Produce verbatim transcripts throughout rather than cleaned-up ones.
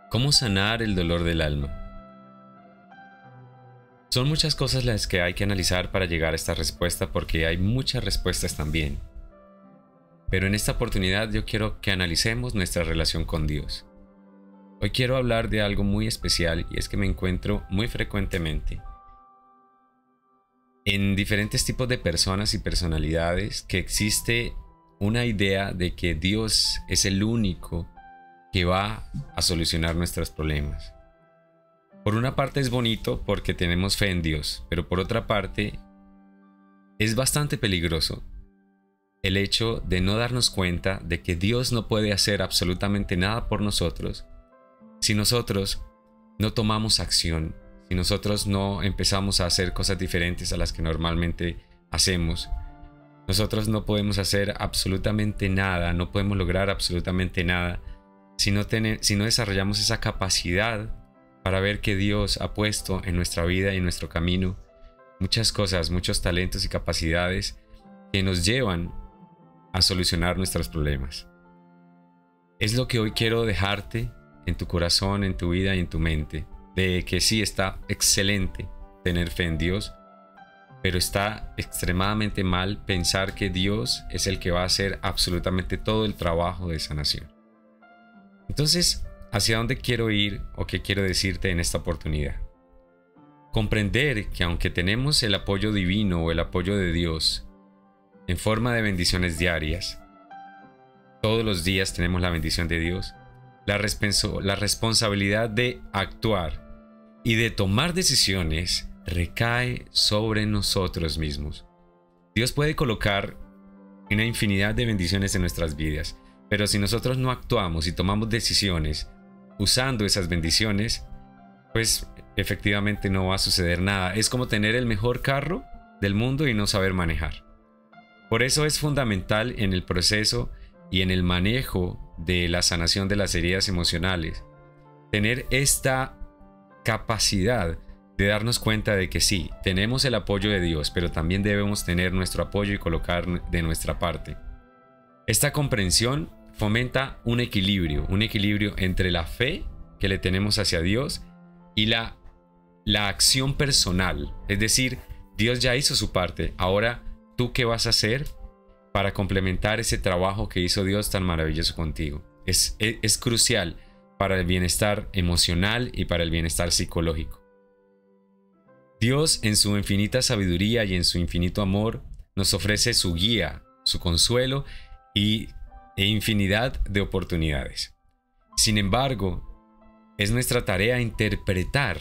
¿Cómo sanar el dolor del alma? Son muchas cosas las que hay que analizar para llegar a esta respuesta, porque hay muchas respuestas también. Pero en esta oportunidad yo quiero que analicemos nuestra relación con Dios. Hoy quiero hablar de algo muy especial, y es que me encuentro muy frecuentemente en diferentes tipos de personas y personalidades que existe una idea de que Dios es el único que va a solucionar nuestros problemas. Por una parte es bonito porque tenemos fe en Dios, pero por otra parte es bastante peligroso el hecho de no darnos cuenta de que Dios no puede hacer absolutamente nada por nosotros si nosotros no tomamos acción, si nosotros no empezamos a hacer cosas diferentes a las que normalmente hacemos. Nosotros no podemos hacer absolutamente nada, no podemos lograr absolutamente nada si no, ten, si no desarrollamos esa capacidad para ver que Dios ha puesto en nuestra vida y en nuestro camino muchas cosas, muchos talentos y capacidades que nos llevan a solucionar nuestros problemas. Es lo que hoy quiero dejarte en tu corazón, en tu vida y en tu mente, de que sí, está excelente tener fe en Dios, pero está extremadamente mal pensar que Dios es el que va a hacer absolutamente todo el trabajo de sanación. Entonces, ¿hacia dónde quiero ir o qué quiero decirte en esta oportunidad? Comprender que aunque tenemos el apoyo divino o el apoyo de Dios en forma de bendiciones diarias, todos los días tenemos la bendición de Dios, la, responso- la responsabilidad de actuar y de tomar decisiones recae sobre nosotros mismos. Dios puede colocar una infinidad de bendiciones en nuestras vidas, pero si nosotros no actuamos y tomamos decisiones usando esas bendiciones, pues efectivamente no va a suceder nada. Es como tener el mejor carro del mundo y no saber manejar. Por eso es fundamental en el proceso y en el manejo de la sanación de las heridas emocionales tener esta capacidad de darnos cuenta de que sí, tenemos el apoyo de Dios, pero también debemos tener nuestro apoyo y colocar de nuestra parte. Esta comprensión fomenta un equilibrio, un equilibrio entre la fe que le tenemos hacia Dios y la, la acción personal. Es decir, Dios ya hizo su parte, ahora ¿tú qué vas a hacer para complementar ese trabajo que hizo Dios tan maravilloso contigo? Es, es, es crucial para el bienestar emocional y para el bienestar psicológico. Dios, en su infinita sabiduría y en su infinito amor, nos ofrece su guía, su consuelo y e infinidad de oportunidades. Sin embargo, es nuestra tarea interpretar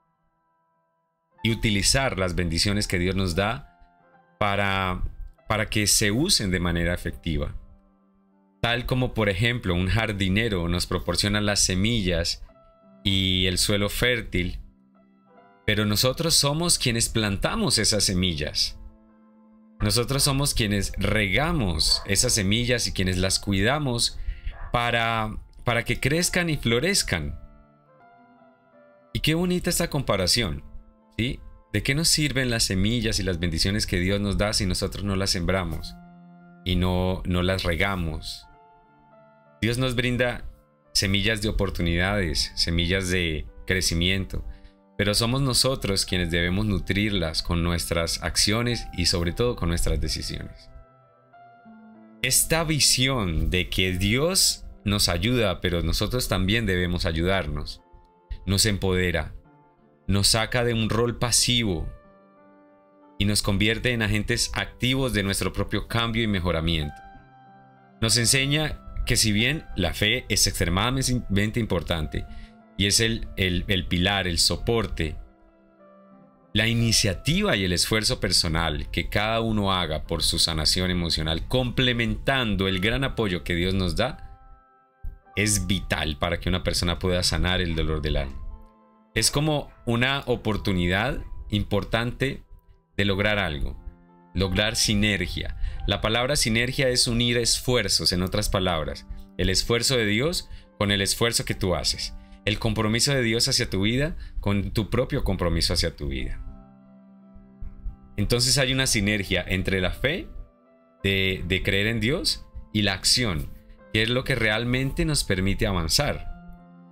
y utilizar las bendiciones que Dios nos da para, para que se usen de manera efectiva. Tal como, por ejemplo, un jardinero nos proporciona las semillas y el suelo fértil, pero nosotros somos quienes plantamos esas semillas. Nosotros somos quienes regamos esas semillas y quienes las cuidamos para, para que crezcan y florezcan. Y qué bonita esta comparación, ¿sí? ¿De qué nos sirven las semillas y las bendiciones que Dios nos da si nosotros no las sembramos y no, no las regamos? Dios nos brinda semillas de oportunidades, semillas de crecimiento, pero somos nosotros quienes debemos nutrirlas con nuestras acciones y sobre todo con nuestras decisiones. Esta visión de que Dios nos ayuda, pero nosotros también debemos ayudarnos, nos empodera, nos saca de un rol pasivo y nos convierte en agentes activos de nuestro propio cambio y mejoramiento. Nos enseña que si bien la fe es extremadamente importante y es el, el, el pilar, el soporte, la iniciativa y el esfuerzo personal que cada uno haga por su sanación emocional, complementando el gran apoyo que Dios nos da, es vital para que una persona pueda sanar el dolor del alma. Es como una oportunidad importante de lograr algo, lograr sinergia. La palabra sinergia es unir esfuerzos, en otras palabras, el esfuerzo de Dios con el esfuerzo que tú haces, el compromiso de Dios hacia tu vida con tu propio compromiso hacia tu vida. Entonces hay una sinergia entre la fe de, de creer en Dios y la acción, que es lo que realmente nos permite avanzar.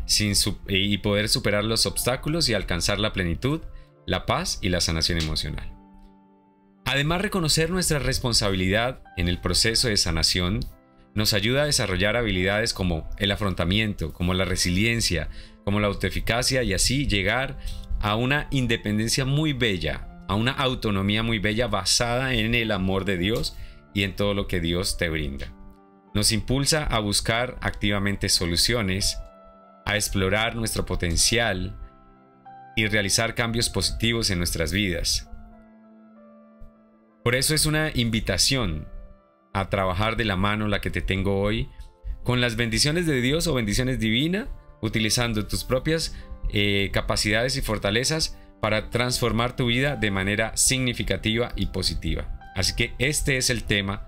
sin y poder superar los obstáculos y alcanzar la plenitud, la paz y la sanación emocional. Además, reconocer nuestra responsabilidad en el proceso de sanación nos ayuda a desarrollar habilidades como el afrontamiento, como la resiliencia, como la autoeficacia y así llegar a una independencia muy bella, a una autonomía muy bella basada en el amor de Dios y en todo lo que Dios te brinda. Nos impulsa a buscar activamente soluciones, a explorar nuestro potencial y realizar cambios positivos en nuestras vidas. Por eso es una invitación a trabajar de la mano la que te tengo hoy, con las bendiciones de Dios o bendiciones divinas, utilizando tus propias eh, capacidades y fortalezas para transformar tu vida de manera significativa y positiva. Así que este es el tema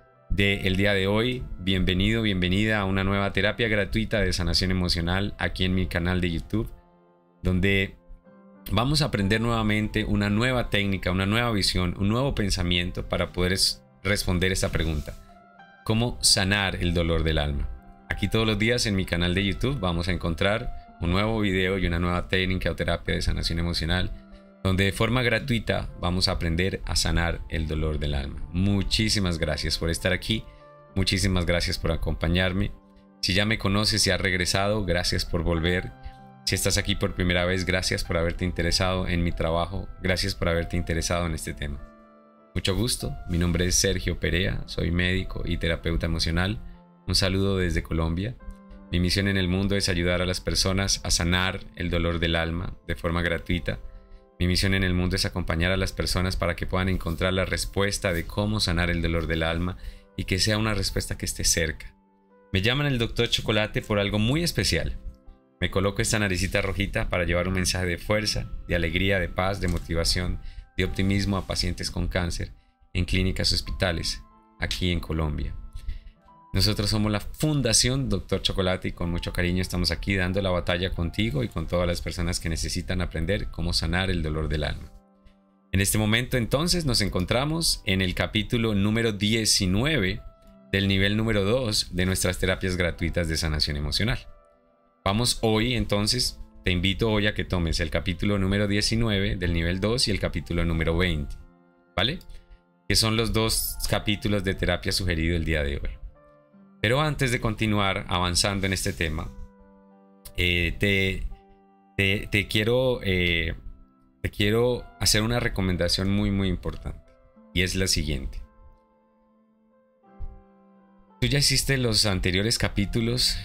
del día de hoy. Bienvenido, bienvenida a una nueva terapia gratuita de sanación emocional aquí en mi canal de YouTube, donde vamos a aprender nuevamente una nueva técnica, una nueva visión, un nuevo pensamiento para poder responder esta pregunta: ¿cómo sanar el dolor del alma? Aquí todos los días en mi canal de YouTube vamos a encontrar un nuevo video y una nueva técnica o terapia de sanación emocional, donde de forma gratuita vamos a aprender a sanar el dolor del alma. Muchísimas gracias por estar aquí, muchísimas gracias por acompañarme. Si ya me conoces y has regresado, gracias por volver. Si estás aquí por primera vez, gracias por haberte interesado en mi trabajo, gracias por haberte interesado en este tema. Mucho gusto, mi nombre es Sergio Perea, soy médico y terapeuta emocional. Un saludo desde Colombia. Mi misión en el mundo es ayudar a las personas a sanar el dolor del alma de forma gratuita. Mi misión en el mundo es acompañar a las personas para que puedan encontrar la respuesta de cómo sanar el dolor del alma y que sea una respuesta que esté cerca. Me llaman el doctor Chocolate por algo muy especial. Me coloco esta naricita rojita para llevar un mensaje de fuerza, de alegría, de paz, de motivación, de optimismo a pacientes con cáncer en clínicas y hospitales aquí en Colombia. Nosotros somos la Fundación Doctor Chocolate y con mucho cariño estamos aquí dando la batalla contigo y con todas las personas que necesitan aprender cómo sanar el dolor del alma. En este momento entonces nos encontramos en el capítulo número diecinueve del nivel número dos de nuestras terapias gratuitas de sanación emocional. Vamos hoy entonces, te invito hoy a que tomes el capítulo número diecinueve del nivel dos y el capítulo número veinte, ¿vale? Que son los dos capítulos de terapia sugerido el día de hoy. Pero antes de continuar avanzando en este tema, eh, te, te, te, quiero, eh, te quiero hacer una recomendación muy muy importante y es la siguiente. Tú ya hiciste los anteriores capítulos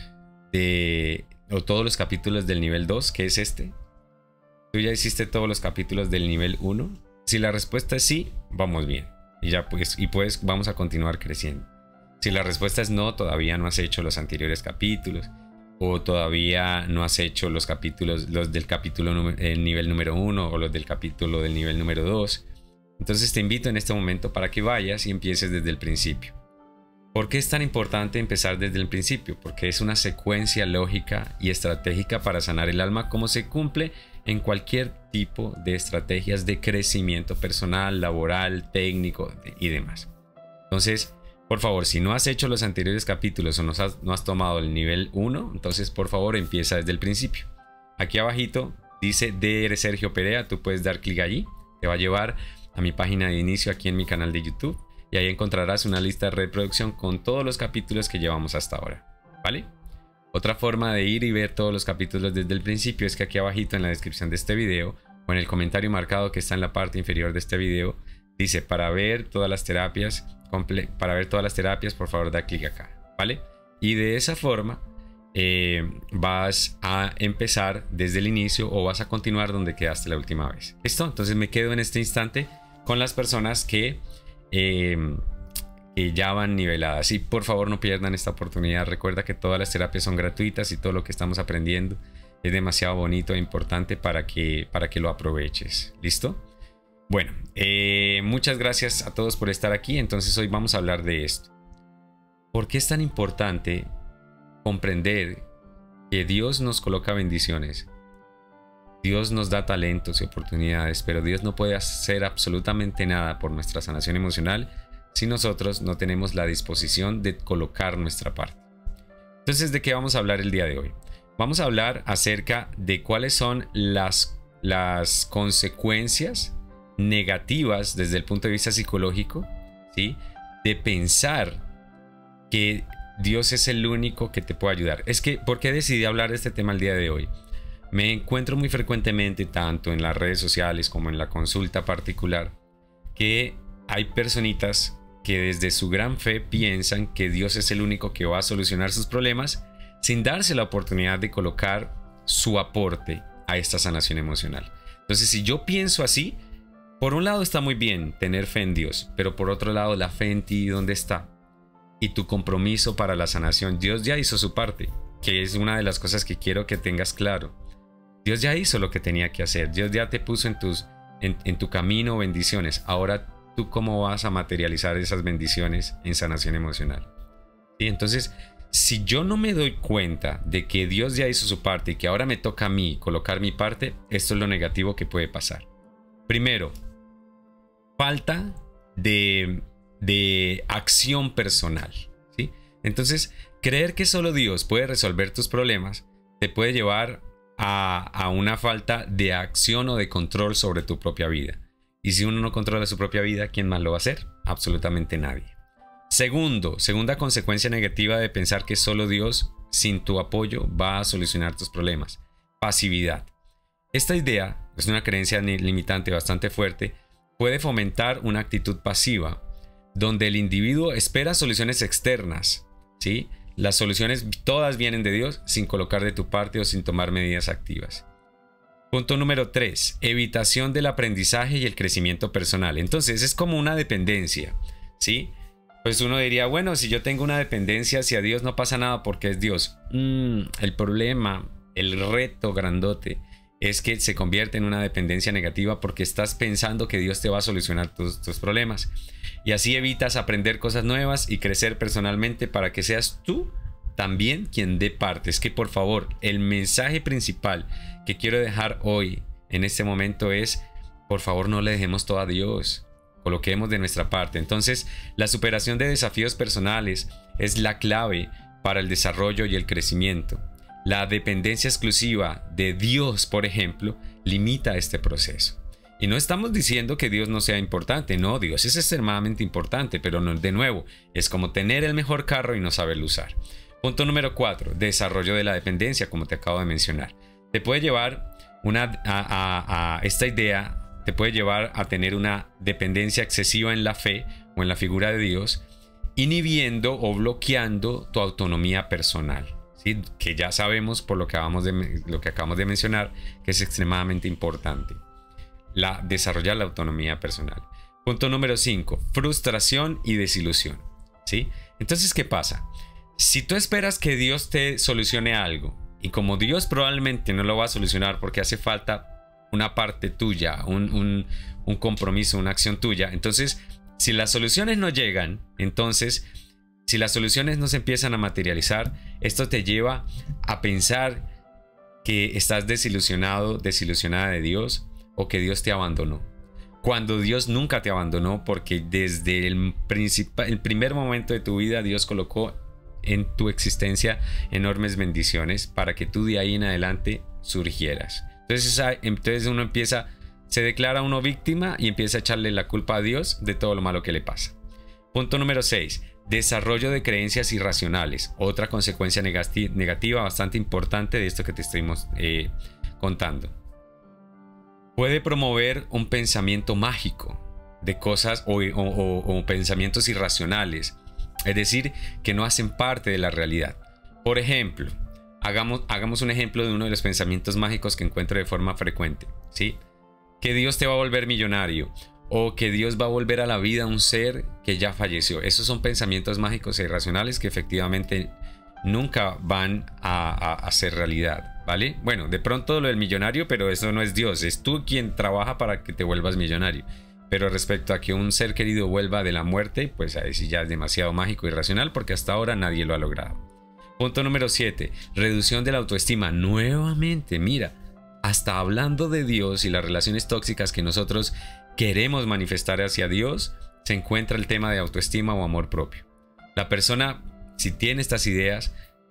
de, o todos los capítulos del nivel dos, que es este. Tú ya hiciste todos los capítulos del nivel uno. Si la respuesta es sí, vamos bien y ya pues y pues vamos a continuar creciendo. Si la respuesta es no, todavía no has hecho los anteriores capítulos o todavía no has hecho los capítulos, los del capítulo el nivel número uno o los del capítulo del nivel número dos, entonces te invito en este momento para que vayas y empieces desde el principio. ¿Por qué es tan importante empezar desde el principio? Porque es una secuencia lógica y estratégica para sanar el alma, como se cumple en cualquier tipo de estrategias de crecimiento personal, laboral, técnico y demás. Entonces, por favor, si no has hecho los anteriores capítulos o no has, no has tomado el nivel uno, entonces por favor empieza desde el principio. Aquí abajito dice D R Sergio Perea, tú puedes dar clic allí, te va a llevar a mi página de inicio aquí en mi canal de YouTube y ahí encontrarás una lista de reproducción con todos los capítulos que llevamos hasta ahora, ¿vale? Otra forma de ir y ver todos los capítulos desde el principio es que aquí abajito en la descripción de este video o en el comentario marcado que está en la parte inferior de este video dice para ver todas las terapias Para ver todas las terapias, por favor, da clic acá, ¿vale? Y de esa forma eh, vas a empezar desde el inicio o vas a continuar donde quedaste la última vez. ¿Listo? Entonces me quedo en este instante con las personas que, eh, que ya van niveladas. Y por favor no pierdan esta oportunidad. Recuerda que todas las terapias son gratuitas y todo lo que estamos aprendiendo es demasiado bonito e importante para que, para que lo aproveches. ¿Listo? Bueno, eh, muchas gracias a todos por estar aquí. Entonces hoy vamos a hablar de esto. ¿Por qué es tan importante comprender que Dios nos coloca bendiciones? Dios nos da talentos y oportunidades, pero Dios no puede hacer absolutamente nada por nuestra sanación emocional si nosotros no tenemos la disposición de colocar nuestra parte. Entonces, ¿de qué vamos a hablar el día de hoy? vamos a hablar acerca de cuáles son las, las consecuencias negativas desde el punto de vista psicológico, ¿sí?, de pensar que Dios es el único que te puede ayudar. Es que, ¿por qué decidí hablar de este tema el día de hoy? Me encuentro muy frecuentemente, tanto en las redes sociales como en la consulta particular, que hay personitas que desde su gran fe piensan que Dios es el único que va a solucionar sus problemas, sin darse la oportunidad de colocar su aporte a esta sanación emocional. Entonces, si yo pienso así, por un lado está muy bien tener fe en Dios, pero por otro lado, la fe en ti, ¿dónde está? Y tu compromiso para la sanación. Dios ya hizo su parte, que es una de las cosas que quiero que tengas claro. Dios ya hizo lo que tenía que hacer. Dios ya te puso en, tus, en, en tu camino bendiciones. Ahora, ¿tú cómo vas a materializar esas bendiciones en sanación emocional? ¿Sí? Entonces, si yo no me doy cuenta de que Dios ya hizo su parte y que ahora me toca a mí colocar mi parte, esto es lo negativo que puede pasar. Primero, falta de, de acción personal, ¿sí? Entonces, creer que solo Dios puede resolver tus problemas te puede llevar a, a una falta de acción o de control sobre tu propia vida. Y si uno no controla su propia vida, ¿quién más lo va a hacer? Absolutamente nadie. Segundo, segunda consecuencia negativa de pensar que solo Dios, sin tu apoyo, va a solucionar tus problemas. Pasividad. Esta idea es una creencia limitante bastante fuerte. Puede fomentar una actitud pasiva, donde el individuo espera soluciones externas, ¿sí? Las soluciones todas vienen de Dios sin colocar de tu parte o sin tomar medidas activas. Punto número tres. Evitación del aprendizaje y el crecimiento personal. Entonces es como una dependencia, ¿sí? Pues uno diría, bueno, si yo tengo una dependencia hacia Dios no pasa nada porque es Dios. Mm, el problema, el reto grandote es que se convierte en una dependencia negativa porque estás pensando que Dios te va a solucionar tus, tus problemas. Y así evitas aprender cosas nuevas y crecer personalmente para que seas tú también quien dé parte. Es que por favor, el mensaje principal que quiero dejar hoy en este momento es, por favor, no le dejemos todo a Dios. Coloquemos de nuestra parte. Entonces, la superación de desafíos personales es la clave para el desarrollo y el crecimiento. La dependencia exclusiva de Dios, por ejemplo, limita este proceso. Y no estamos diciendo que Dios no sea importante. No, Dios es extremadamente importante, pero no, de nuevo, es como tener el mejor carro y no saberlo usar. Punto número cuatro. Desarrollo de la dependencia, como te acabo de mencionar. Te puede llevar una, a, a, a esta idea, te puede llevar a tener una dependencia excesiva en la fe o en la figura de Dios, inhibiendo o bloqueando tu autonomía personal, ¿sí? Que ya sabemos por lo que, acabamos de, lo que acabamos de mencionar que es extremadamente importante. La, desarrollar la autonomía personal. Punto número cinco. Frustración y desilusión, ¿sí? Entonces, ¿qué pasa? Si tú esperas que Dios te solucione algo y como Dios probablemente no lo va a solucionar porque hace falta una parte tuya, un, un, un compromiso, una acción tuya, entonces si las soluciones no llegan, entonces si las soluciones no se empiezan a materializar, esto te lleva a pensar que estás desilusionado, desilusionada de Dios o que Dios te abandonó. Cuando Dios nunca te abandonó, porque desde el, el primer momento de tu vida Dios colocó en tu existencia enormes bendiciones para que tú de ahí en adelante surgieras. Entonces, esa, entonces uno empieza, se declara uno víctima y empieza a echarle la culpa a Dios de todo lo malo que le pasa. Punto número seis. Desarrollo de creencias irracionales. Otra consecuencia negativa bastante importante de esto que te estoy eh, contando. Puede promover un pensamiento mágico de cosas o, o, o, o pensamientos irracionales. Es decir, que no hacen parte de la realidad. Por ejemplo, hagamos, hagamos un ejemplo de uno de los pensamientos mágicos que encuentro de forma frecuente, ¿sí? Que Dios te va a volver millonario o que Dios va a volver a la vida a un ser que ya falleció. Esos son pensamientos mágicos e irracionales que efectivamente nunca van a, a, a ser realidad, ¿vale? Bueno, de pronto lo del millonario, pero eso no es Dios, es tú quien trabaja para que te vuelvas millonario. Pero respecto a que un ser querido vuelva de la muerte, pues ahí sí ya es demasiado mágico y irracional porque hasta ahora nadie lo ha logrado. Punto número siete. Reducción de la autoestima. Nuevamente, mira, hasta hablando de Dios y las relaciones tóxicas que nosotros queremos manifestar hacia Dios, se encuentra el tema de autoestima o amor propio. La persona, si tiene estas ideas,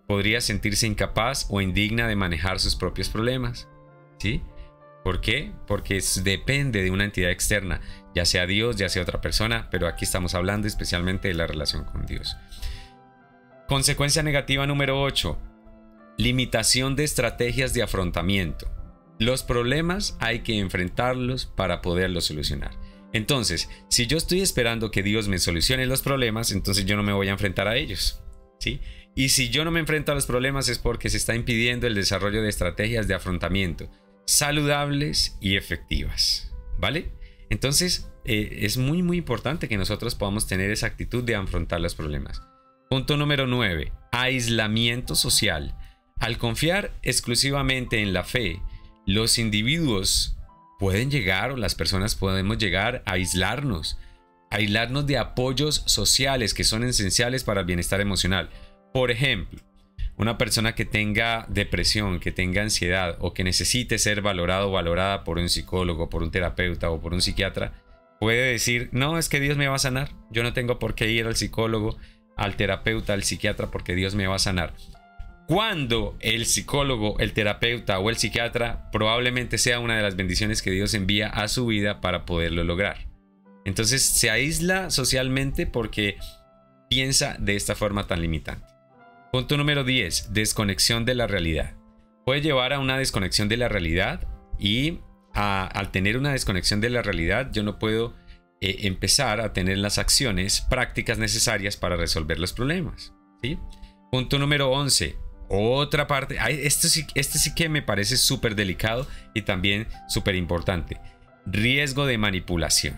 podría sentirse incapaz o indigna de manejar sus propios problemas. ¿Sí? ¿Por qué? Porque es, depende de una entidad externa, ya sea Dios, ya sea otra persona, pero aquí estamos hablando especialmente de la relación con Dios. Consecuencia negativa número ocho. Limitación de estrategias de afrontamiento. Los problemas hay que enfrentarlos para poderlos solucionar. Entonces, si yo estoy esperando que Dios me solucione los problemas, entonces yo no me voy a enfrentar a ellos, ¿sí? Y si yo no me enfrento a los problemas es porque se está impidiendo el desarrollo de estrategias de afrontamiento saludables y efectivas, ¿vale? Entonces, eh, es muy muy importante que nosotros podamos tener esa actitud de afrontar los problemas. Punto número nueve. Aislamiento social. Al confiar exclusivamente en la fe, los individuos pueden llegar, o las personas podemos llegar a aislarnos, aislarnos de apoyos sociales que son esenciales para el bienestar emocional. Por ejemplo, una persona que tenga depresión, que tenga ansiedad o que necesite ser valorado o valorada por un psicólogo, por un terapeuta o por un psiquiatra, puede decir, no, es que Dios me va a sanar. Yo no tengo por qué ir al psicólogo, al terapeuta, al psiquiatra, porque Dios me va a sanar. Cuando el psicólogo, el terapeuta o el psiquiatra probablemente sea una de las bendiciones que Dios envía a su vida para poderlo lograr. Entonces se aísla socialmente porque piensa de esta forma tan limitante. Punto número diez. Desconexión de la realidad. Puede llevar a una desconexión de la realidad y a, al tener una desconexión de la realidad yo no puedo eh, empezar a tener las acciones prácticas necesarias para resolver los problemas, ¿sí? Punto número once. Otra parte, esto sí, este sí que me parece súper delicado y también súper importante. Riesgo de manipulación.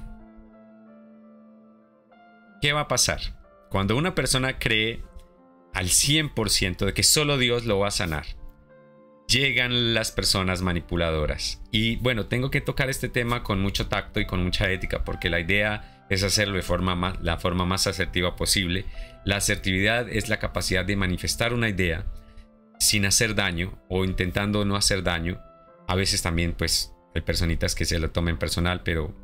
¿Qué va a pasar? Cuando una persona cree al cien por ciento de que solo Dios lo va a sanar, llegan las personas manipuladoras. Y bueno, tengo que tocar este tema con mucho tacto y con mucha ética, porque la idea es hacerlo de forma más, la forma más asertiva posible. La asertividad es la capacidad de manifestar una idea sin hacer daño o intentando no hacer daño. A veces también pues hay personitas que se lo tomen personal, pero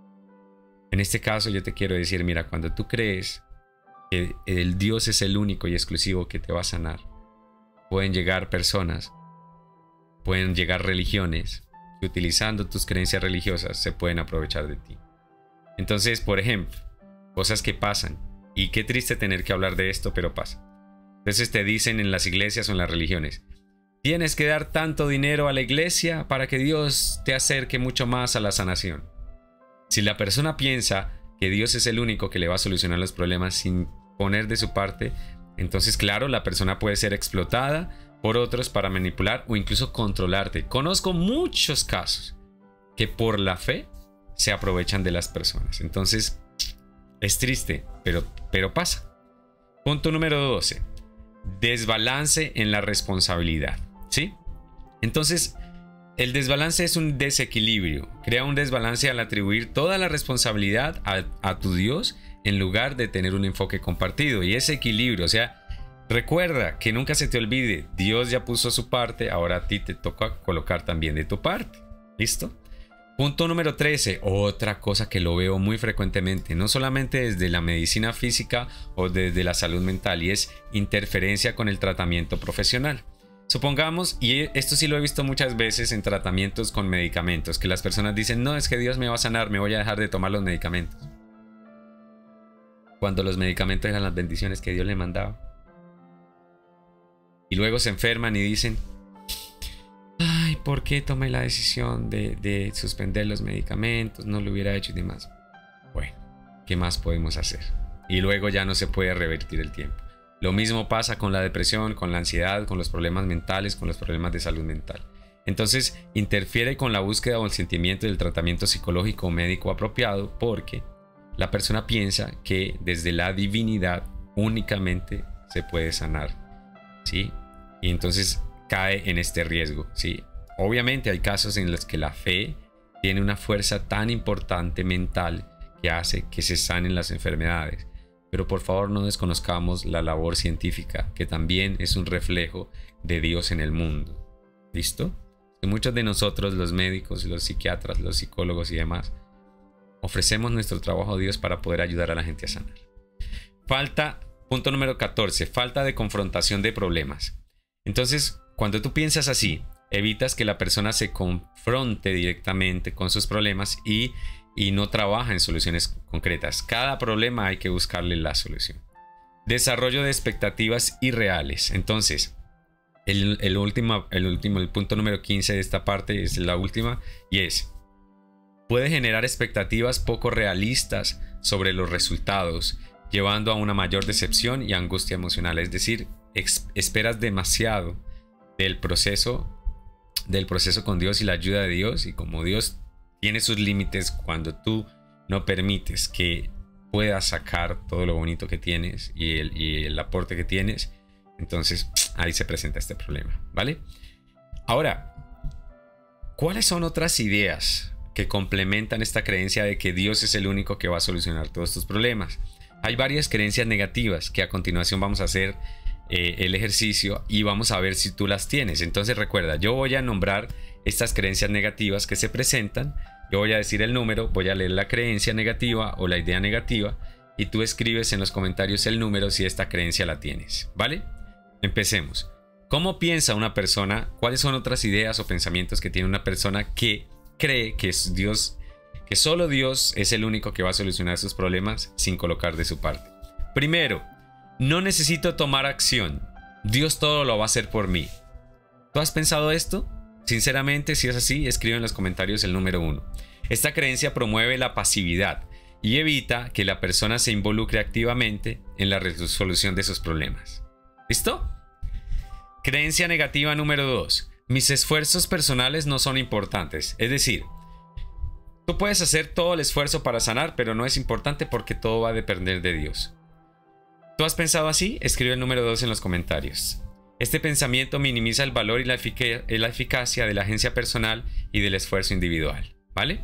en este caso yo te quiero decir, mira, cuando tú crees que el Dios es el único y exclusivo que te va a sanar, pueden llegar personas, pueden llegar religiones que utilizando tus creencias religiosas se pueden aprovechar de ti. Entonces, por ejemplo, cosas que pasan, y qué triste tener que hablar de esto, pero pasa. Entonces te dicen en las iglesias o en las religiones, tienes que dar tanto dinero a la iglesia para que Dios te acerque mucho más a la sanación. Si la persona piensa que Dios es el único que le va a solucionar los problemas sin poner de su parte, entonces claro, la persona puede ser explotada por otros para manipular o incluso controlarte. Conozco muchos casos que por la fe se aprovechan de las personas. Entonces es triste, pero, pero pasa. Punto número doce. Desbalance en la responsabilidad, ¿sí? Entonces el desbalance es un desequilibrio. Crea un desbalance al atribuir toda la responsabilidad a, a tu Dios en lugar de tener un enfoque compartido. Y ese equilibrio, o sea, recuerda que nunca se te olvide, Dios ya puso su parte, ahora a ti te toca colocar también de tu parte. ¿Listo? Punto número trece. Otra cosa que lo veo muy frecuentemente, no solamente desde la medicina física o desde la salud mental, y es interferencia con el tratamiento profesional. Supongamos, y esto sí lo he visto muchas veces en tratamientos con medicamentos, que las personas dicen, no, es que Dios me va a sanar, me voy a dejar de tomar los medicamentos. Cuando los medicamentos eran las bendiciones que Dios le mandaba. Y luego se enferman y dicen, ay, ¿por qué tomé la decisión de, de suspender los medicamentos? No lo hubiera hecho y demás. Bueno, ¿qué más podemos hacer? Y luego ya no se puede revertir el tiempo. Lo mismo pasa con la depresión, con la ansiedad, con los problemas mentales, con los problemas de salud mental. Entonces, interfiere con la búsqueda o el sentimiento del tratamiento psicológico o médico apropiado porque la persona piensa que desde la divinidad únicamente se puede sanar, ¿sí? Y entonces cae en este riesgo, ¿sí? Obviamente hay casos en los que la fe tiene una fuerza tan importante mental que hace que se sanen las enfermedades. Pero por favor no desconozcamos la labor científica, que también es un reflejo de Dios en el mundo. ¿Listo? Que muchos de nosotros, los médicos, los psiquiatras, los psicólogos y demás, ofrecemos nuestro trabajo a Dios para poder ayudar a la gente a sanar. Falta, punto número catorce, falta de confrontación de problemas. Entonces, cuando tú piensas así, evitas que la persona se confronte directamente con sus problemas y, y no trabaja en soluciones concretas. Cada problema hay que buscarle la solución. Desarrollo de expectativas irreales. Entonces, el, el, último, el último, el punto número quince de esta parte es la última, y es: puede generar expectativas poco realistas sobre los resultados, llevando a una mayor decepción y angustia emocional. Es decir, esperas demasiado del proceso, del proceso con Dios y la ayuda de Dios, y como Dios tiene sus límites, cuando tú no permites que puedas sacar todo lo bonito que tienes y el, y el aporte que tienes, entonces ahí se presenta este problema, ¿vale? Ahora, ¿cuáles son otras ideas que complementan esta creencia de que Dios es el único que va a solucionar todos tus problemas? Hay varias creencias negativas que a continuación vamos a hacer eh, el ejercicio y vamos a ver si tú las tienes. Entonces recuerda, yo voy a nombrar estas creencias negativas que se presentan. Yo voy a decir el número, voy a leer la creencia negativa o la idea negativa y tú escribes en los comentarios el número si esta creencia la tienes, ¿vale? Empecemos. ¿Cómo piensa una persona? ¿Cuáles son otras ideas o pensamientos que tiene una persona que cree que es Dios, que solo Dios es el único que va a solucionar sus problemas sin colocar de su parte? Primero, no necesito tomar acción. Dios todo lo va a hacer por mí. ¿Tú has pensado esto? Sinceramente, si es así, escribe en los comentarios el número uno. Esta creencia promueve la pasividad y evita que la persona se involucre activamente en la resolución de sus problemas. ¿Listo? Creencia negativa número dos. Mis esfuerzos personales no son importantes. Es decir, tú puedes hacer todo el esfuerzo para sanar, pero no es importante porque todo va a depender de Dios. ¿Tú has pensado así? Escribe el número dos en los comentarios. Este pensamiento minimiza el valor y la, efic- la eficacia de la agencia personal y del esfuerzo individual, ¿vale?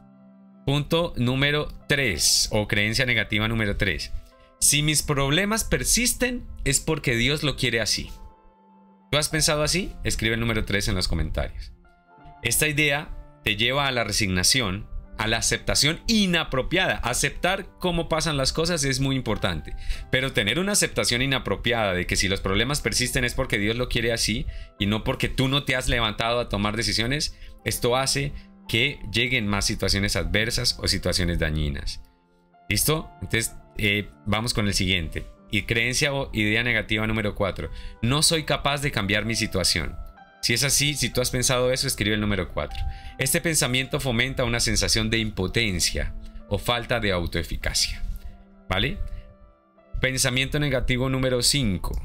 Punto número tres, o creencia negativa número tres. Si mis problemas persisten, es porque Dios lo quiere así. ¿Tú has pensado así? Escribe el número tres en los comentarios. Esta idea te lleva a la resignación, a la aceptación inapropiada. Aceptar cómo pasan las cosas es muy importante, pero tener una aceptación inapropiada de que si los problemas persisten es porque Dios lo quiere así y no porque tú no te has levantado a tomar decisiones, esto hace que lleguen más situaciones adversas o situaciones dañinas. ¿Listo? Entonces eh, vamos con el siguiente. Y creencia o idea negativa número cuatro. No soy capaz de cambiar mi situación. Si es así, si tú has pensado eso, escribe el número cuatro. Este pensamiento fomenta una sensación de impotencia o falta de autoeficacia, ¿vale? Pensamiento negativo número cinco.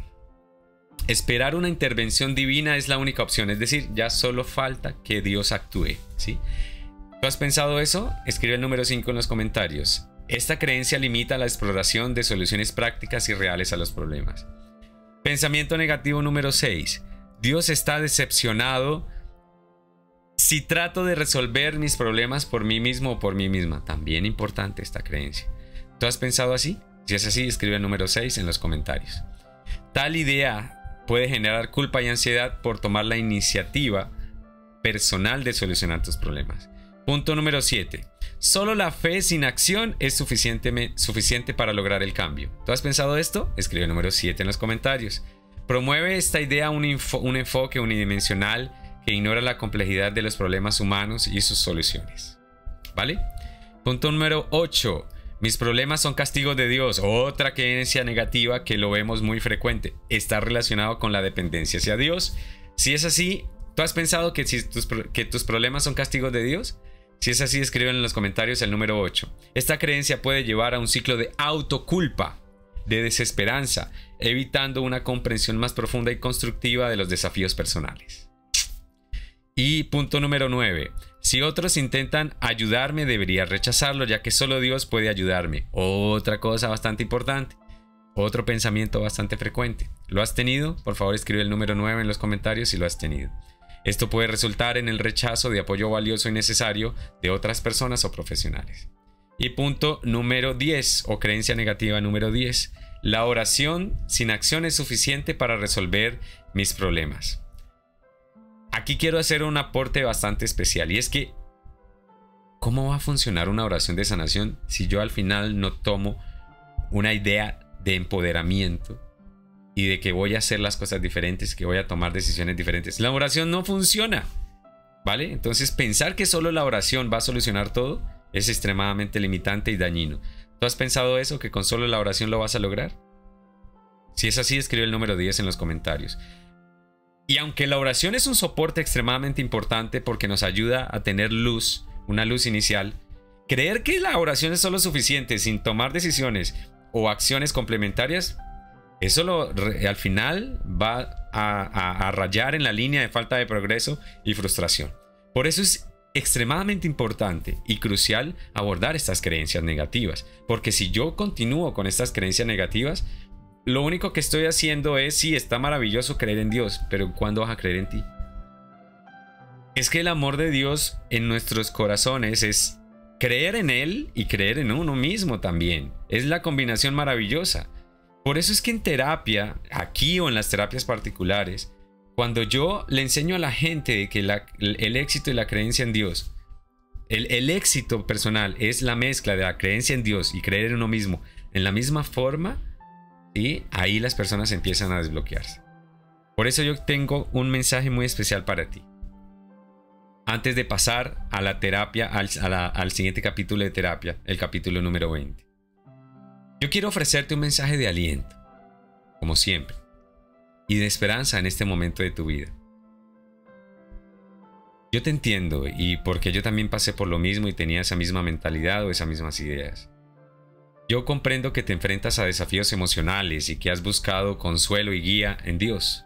Esperar una intervención divina es la única opción, es decir, ya solo falta que Dios actúe, ¿sí? ¿Tú has pensado eso? Escribe el número cinco en los comentarios. Esta creencia limita la exploración de soluciones prácticas y reales a los problemas. Pensamiento negativo número seis. Dios está decepcionado si trato de resolver mis problemas por mí mismo o por mí misma. También importante esta creencia. ¿Tú has pensado así? Si es así, escribe el número seis en los comentarios. Tal idea puede generar culpa y ansiedad por tomar la iniciativa personal de solucionar tus problemas. Punto número siete. Solo la fe sin acción es suficiente, suficiente para lograr el cambio. ¿Tú has pensado esto? Escribe el número siete en los comentarios. Promueve esta idea un, info, un enfoque unidimensional que ignora la complejidad de los problemas humanos y sus soluciones. ¿Vale? Punto número ocho. Mis problemas son castigos de Dios. Otra creencia negativa que lo vemos muy frecuente. Está relacionado con la dependencia hacia Dios. Si es así, ¿tú has pensado que, si tus, que tus problemas son castigos de Dios? Si es así, escriben en los comentarios el número ocho. Esta creencia puede llevar a un ciclo de autoculpa, de desesperanza, evitando una comprensión más profunda y constructiva de los desafíos personales. Y punto número nueve. Si otros intentan ayudarme, debería rechazarlo, ya que solo Dios puede ayudarme. Otra cosa bastante importante. Otro pensamiento bastante frecuente. ¿Lo has tenido? Por favor, escribe el número nueve en los comentarios si lo has tenido. Esto puede resultar en el rechazo de apoyo valioso y necesario de otras personas o profesionales. Y punto número diez, o creencia negativa número diez. La oración sin acción es suficiente para resolver mis problemas. Aquí quiero hacer un aporte bastante especial, y es que ¿cómo va a funcionar una oración de sanación si yo al final no tomo una idea de empoderamiento y de que voy a hacer las cosas diferentes, que voy a tomar decisiones diferentes. La oración no funciona, ¿vale? Entonces pensar que solo la oración va a solucionar todo es extremadamente limitante y dañino. ¿Tú has pensado eso, que con solo la oración lo vas a lograr? Si es así, escribe el número diez en los comentarios. Y aunque la oración es un soporte extremadamente importante porque nos ayuda a tener luz, una luz inicial, creer que la oración es solo suficiente sin tomar decisiones o acciones complementarias, eso lo, al final va a, a, a rayar en la línea de falta de progreso y frustración. Por eso es extremadamente importante y crucial abordar estas creencias negativas, porque si yo continúo con estas creencias negativas, lo único que estoy haciendo es, sí, está maravilloso creer en Dios, pero ¿cuándo vas a creer en ti? Es que el amor de Dios en nuestros corazones es creer en Él y creer en uno mismo también. Es la combinación maravillosa. Por eso es que en terapia, aquí o en las terapias particulares, cuando yo le enseño a la gente que la, el éxito y la creencia en Dios, el, el éxito personal es la mezcla de la creencia en Dios y creer en uno mismo en la misma forma, y ahí las personas empiezan a desbloquearse. Por eso yo tengo un mensaje muy especial para ti. Antes de pasar a la terapia, al, a la, al siguiente capítulo de terapia, el capítulo número veinte. Yo quiero ofrecerte un mensaje de aliento, como siempre, y de esperanza en este momento de tu vida. Yo te entiendo, y porque yo también pasé por lo mismo y tenía esa misma mentalidad o esas mismas ideas. Yo comprendo que te enfrentas a desafíos emocionales y que has buscado consuelo y guía en Dios.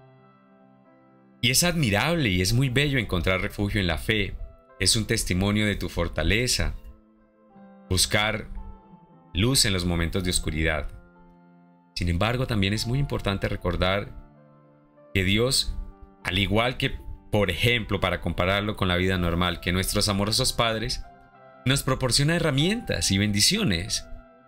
Y es admirable y es muy bello encontrar refugio en la fe. Es un testimonio de tu fortaleza. Buscar luz en los momentos de oscuridad. Sin embargo, también es muy importante recordar que Dios, al igual que, por ejemplo, para compararlo con la vida normal, que nuestros amorosos padres, nos proporciona herramientas y bendiciones.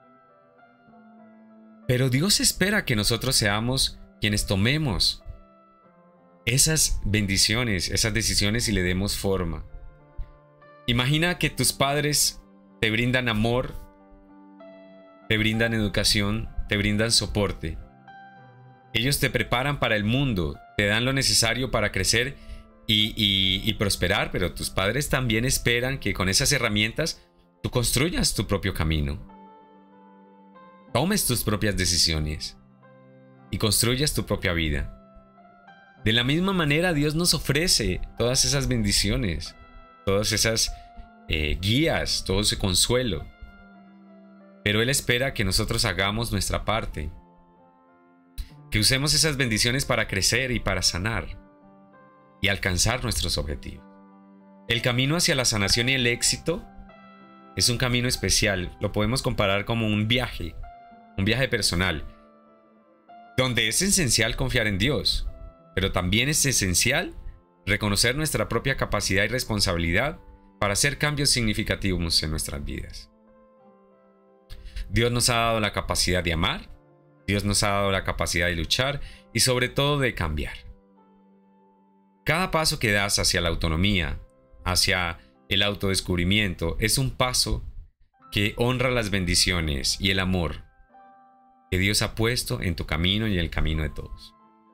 Pero Dios espera que nosotros seamos quienes tomemos esas bendiciones, esas decisiones y le demos forma. Imagina que tus padres te brindan amor, te brindan educación, te brindan soporte. Ellos te preparan para el mundo, te dan lo necesario para crecer y, y, y prosperar, pero tus padres también esperan que con esas herramientas tú construyas tu propio camino. Tomes tus propias decisiones y construyas tu propia vida. De la misma manera, Dios nos ofrece todas esas bendiciones, todas esas eh, guías, todo ese consuelo. Pero Él espera que nosotros hagamos nuestra parte, que usemos esas bendiciones para crecer y para sanar y alcanzar nuestros objetivos. El camino hacia la sanación y el éxito es un camino especial. Lo podemos comparar como un viaje, un viaje personal, donde es esencial confiar en Dios. Pero también es esencial reconocer nuestra propia capacidad y responsabilidad para hacer cambios significativos en nuestras vidas. Dios nos ha dado la capacidad de amar, Dios nos ha dado la capacidad de luchar y sobre todo de cambiar. Cada paso que das hacia la autonomía, hacia el autodescubrimiento, es un paso que honra las bendiciones y el amor que Dios ha puesto en tu camino y en el camino de todos.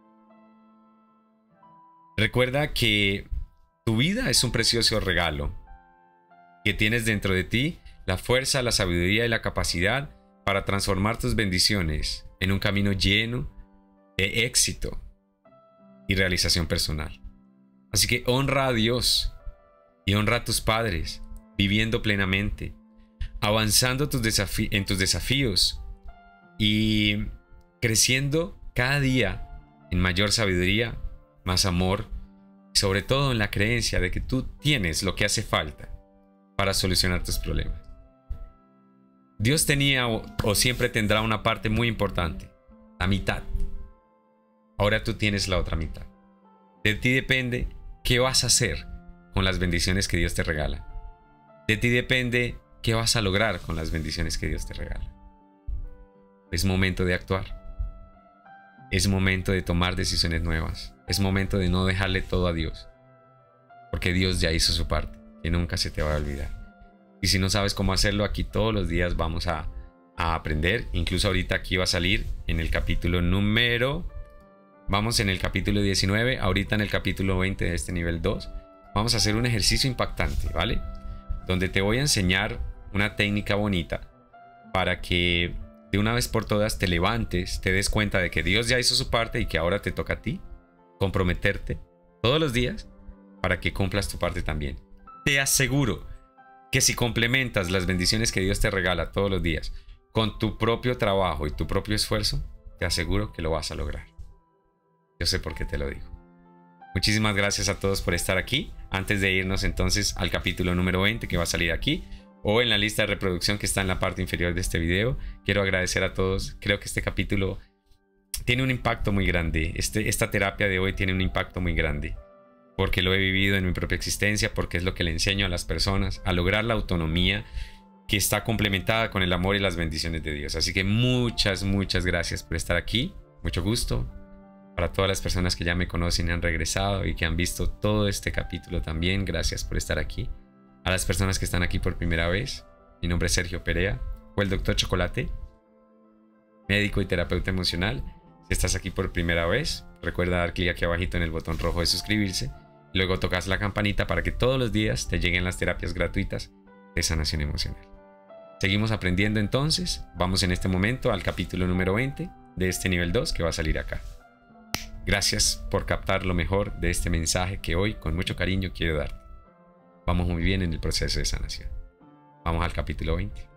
Recuerda que tu vida es un precioso regalo, que tienes dentro de ti la fuerza, la sabiduría y la capacidad para transformar tus bendiciones en un camino lleno de éxito y realización personal. Así que honra a Dios y honra a tus padres, viviendo plenamente, avanzando tus desafi- en tus desafíos y creciendo cada día en mayor sabiduría, más amor, y sobre todo en la creencia de que tú tienes lo que hace falta para solucionar tus problemas. Dios tenía o, o siempre tendrá una parte muy importante, la mitad. Ahora tú tienes la otra mitad. De ti depende qué vas a hacer con las bendiciones que Dios te regala. De ti depende qué vas a lograr con las bendiciones que Dios te regala. Es momento de actuar. Es momento de tomar decisiones nuevas. Es momento de no dejarle todo a Dios. Porque Dios ya hizo su parte, que nunca se te va a olvidar. Y si no sabes cómo hacerlo, aquí todos los días vamos a a aprender. Incluso ahorita aquí va a salir en el capítulo número... Vamos en el capítulo diecinueve, ahorita en el capítulo veinte de este nivel dos. Vamos a hacer un ejercicio impactante, ¿vale? Donde te voy a enseñar una técnica bonita para que de una vez por todas te levantes, te des cuenta de que Dios ya hizo su parte y que ahora te toca a ti comprometerte todos los días para que cumplas tu parte también. Te aseguro que si complementas las bendiciones que Dios te regala todos los días con tu propio trabajo y tu propio esfuerzo, te aseguro que lo vas a lograr. Yo sé por qué te lo digo. Muchísimas gracias a todos por estar aquí. Antes de irnos entonces al capítulo número veinte que va a salir aquí o en la lista de reproducción que está en la parte inferior de este video, quiero agradecer a todos. Creo que este capítulo tiene un impacto muy grande. Este, esta terapia de hoy tiene un impacto muy grande porque lo he vivido en mi propia existencia, porque es lo que le enseño a las personas a lograr la autonomía que está complementada con el amor y las bendiciones de Dios. Así que muchas, muchas gracias por estar aquí. Mucho gusto. Para todas las personas que ya me conocen y han regresado y que han visto todo este capítulo también, gracias por estar aquí. A las personas que están aquí por primera vez, mi nombre es Sergio Perea, o el Doctor Chocolate, médico y terapeuta emocional. Si estás aquí por primera vez, recuerda dar clic aquí abajito en el botón rojo de suscribirse. Y luego tocas la campanita para que todos los días te lleguen las terapias gratuitas de sanación emocional. Seguimos aprendiendo entonces. Vamos en este momento al capítulo número veinte de este nivel dos que va a salir acá. Gracias por captar lo mejor de este mensaje que hoy con mucho cariño quiero dar. Vamos muy bien en el proceso de sanación. Vamos al capítulo veinte.